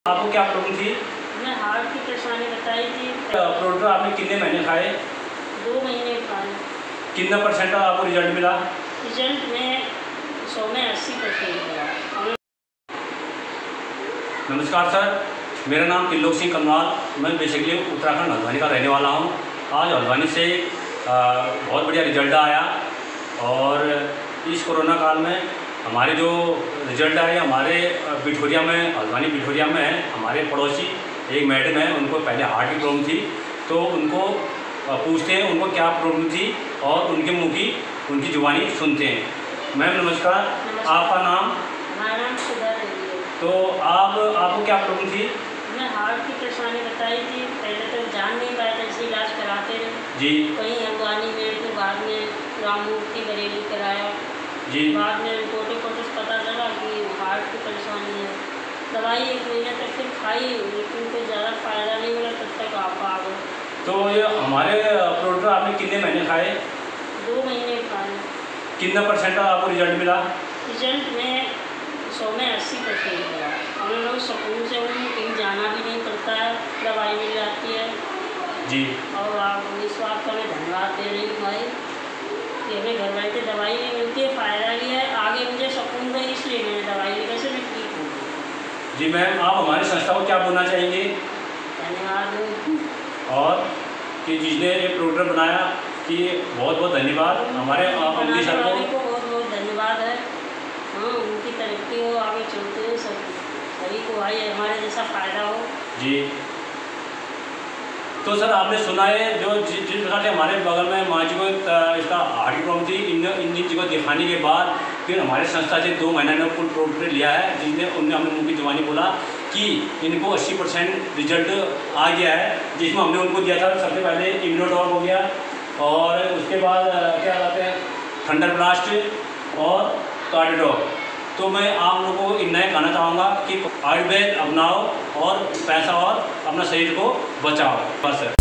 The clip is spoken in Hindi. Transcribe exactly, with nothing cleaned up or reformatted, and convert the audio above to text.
आपको क्या प्रॉब्लम थी? मैं हार्ट की परेशानी बताई थी। प्रोडक्ट आपने कितने महीने खाए? दो महीने खाए। कितना परसेंट आपको रिजल्ट मिला? रिजल्ट में सौ में अस्सी परसेंट मिला। नमस्कार सर, मेरा नाम त्रिलोक सिंह कनवाल। मैं बेसिकली उत्तराखंड हल्द्वानी का रहने वाला हूँ। आज हल्द्वानी से आ, बहुत बढ़िया रिजल्ट आया और इस कोरोना काल में हमारे जो रिजल्ट आए हमारे बिठोरिया में, हल्द्वानी बिठोरिया में है, हमारे पड़ोसी एक मैडम है, उनको पहले हार्ट की प्रॉब्लम थी। तो उनको पूछते हैं उनको क्या प्रॉब्लम थी और उनके मुँह की उनकी जुबानी सुनते हैं। मैम नमस्कार, नमस्कार। आपका नाम? हमारा नाम सुधा देवी है। तो आप आपको क्या प्रॉब्लम थी? मैं हार्ट की परेशानी बताई थी। पहले तो जान नहीं पाया था, इसलिए इलाज कराते रहे जी कहीं हल्द्वानी में, फिर बाद में राममूर्ति बरेली कराया। जी बाद में फोटो फोटो से पता चला कि हार्ट की परेशानी है। दवाई एक महीने तक फिर खाई, लेकिन कोई ज़्यादा फ़ायदा नहीं मिला, तब तक आप आ गए। तो ये हमारे प्रोडक्ट आपने कितने महीने खाए? दो महीने खाए। कितना परसेंट आपको रिजल्ट मिला? रिजल्ट में सौ में अस्सी परसेंट मिला। हम लोग सुकून से हूँ, कहीं जाना भी नहीं पड़ता है, दवाई मिल जाती है जी। और आप इस बात का मैं धन्यवाद दे रही हूँ भाई कि हमें घर बैठे दवाई भी मिलती है, फ़ायदा भी है, आगे मुझे सुकून है, इसलिए मैंने दवाई ली, वैसे मैं ठीक हूँ। जी मैम, आप हमारी संस्था को क्या बोलना चाहेंगे? धन्यवाद। और कि जिसने ये प्रोडक्ट बनाया कि बहुत बहुत धन्यवाद हमारे अमली सर को। बहुत बहुत धन्यवाद है। हाँ, उनकी तरक्की हो, आगे चलते हुए सब सभी को भाई हमारे जैसा फ़ायदा हो। जी। तो सर आपने सुना है जो जिस जिस प्रकार से हमारे बगल में माँ जी को इसका हार्ट की प्रॉब्लम थी, इन इन जी को दिखाने के बाद फिर हमारे संस्था से दो महीने में फुल प्रोडक्ट लिया है, जिसने उनने हमें मुँह की जुबानी बोला कि इनको अस्सी परसेंट रिजल्ट आ गया है, जिसमें हमने उनको दिया था सबसे पहले इम्यूनोटॉप हो गया और उसके बाद क्या कहते हैं थंडर ब्लास्ट और कार्डिडॉक। तो मैं आप लोगों को इतना ही कहना चाहूँगा कि आयुर्वेद अपनाओ और पैसा और अपना शरीर को बचाओ बस।